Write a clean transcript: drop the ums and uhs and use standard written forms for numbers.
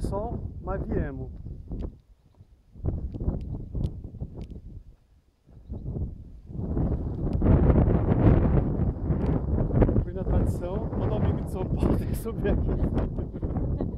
de sol, mas viemos. Fui na tradição, todo amigo de São Paulo tem que subir aqui.